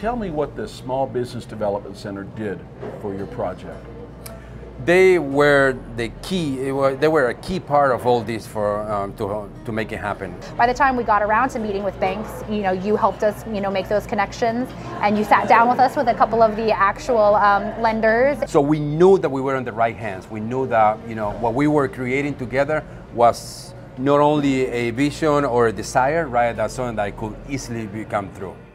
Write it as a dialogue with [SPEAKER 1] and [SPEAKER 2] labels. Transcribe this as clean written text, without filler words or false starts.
[SPEAKER 1] Tell me what the Small Business Development Center did for your project.
[SPEAKER 2] They were the key. They were a key part of all this for to make it happen.
[SPEAKER 3] By the time we got around to meeting with banks, you helped us, make those connections, and you sat down with us with a couple of the actual lenders.
[SPEAKER 2] So we knew that we were in the right hands. We knew that what we were creating together was not only a vision or a desire, right? That's something that could easily become true.